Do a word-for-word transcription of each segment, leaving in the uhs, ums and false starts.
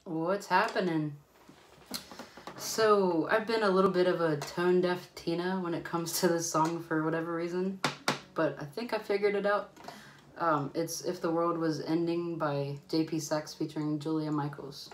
What's happening? So, I've been a little bit of a tone-deaf Tina when it comes to this song for whatever reason, but I think I figured it out. Um, it's If the World Was Ending by J P Saxe featuring Julia Michaels.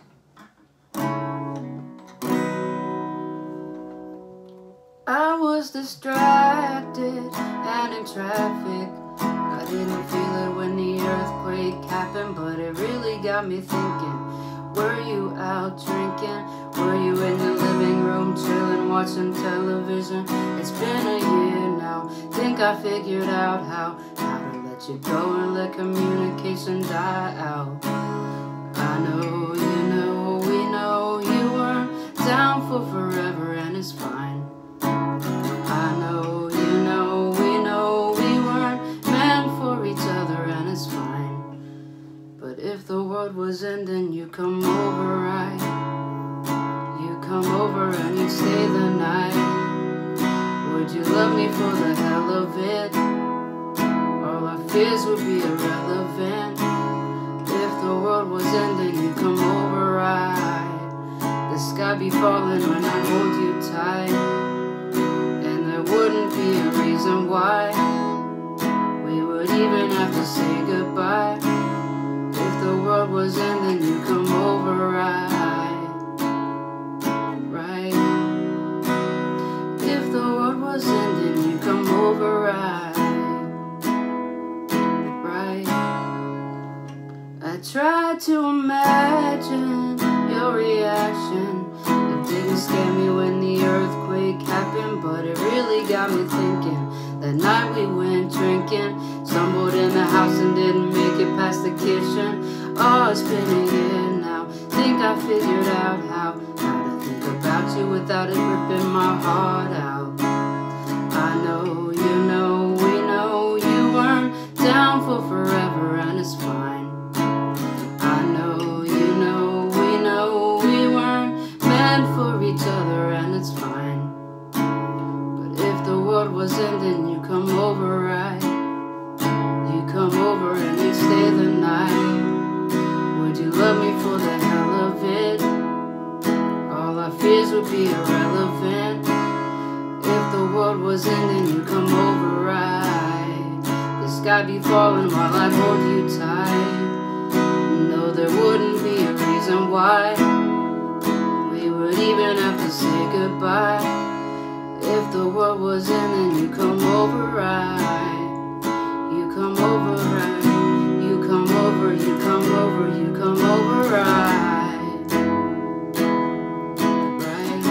I was distracted and in traffic. I didn't feel it when the earthquake happened, but it really got me thinking. Were you out drinking? Were you in the living room chilling, watching television? It's been a year now. Think I figured out how How to let you go and let communication die out. I know, you know, we know you weren't down for forever, and it's fine. I know, you know, we know we weren't meant for each other, and it's fine. But if the world was ending, you come over, right? You come over and you stay the night. Would you love me for the hell of it? All our fears would be irrelevant. If the world was ending, you come over, right? The sky be falling when I hold you tight, and there wouldn't be a reason why we would even have to say goodbye. If the world was ending, you come over, right? Right. If the world was ending, you come over, right? Right. I tried to imagine your reaction. It didn't scare me when the earthquake happened, but it really got me thinking. That night we went drinking, stumbled in the house and didn't make it past the kitchen. Oh, it's been a year now. Think I figured out how How to think about you without it ripping my heart out. I know, you know, we know you weren't down for forever, and it's fine. I know, you know, we know we weren't meant for each other, and it's fine. But if the world was ending, you come over, right? You come over and you stay the night. Would you love me for the hell of it? All our fears would be irrelevant. If the world was ending, you come over, right? The sky be falling while I hold you tight. No, there wouldn't be a reason why we would even have to say goodbye. If the world was ending, you come over, right? You come over, right? You come over, you come over, you come over, right? Right.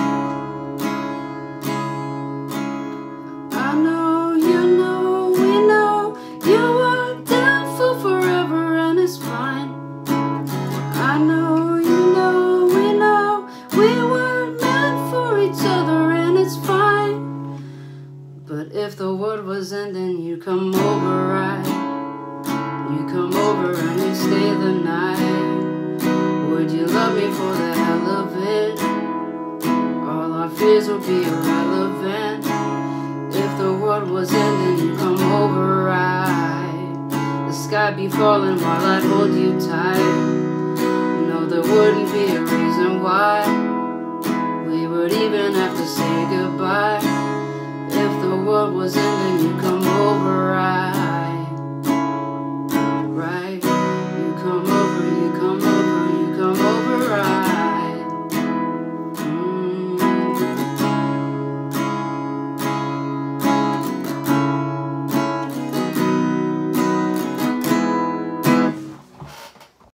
I know, you know, we know you weren't down for forever, and it's fine. I know, you know, we know we weren't meant for each other, and it's fine. But if the world was ending, you come over, right? You come over and you stay the night. Would you love me for the hell of it? All our fears would be irrelevant. If the world was ending, you come over, right? The sky be falling while I'd hold you tight. No, there wouldn't be a reason why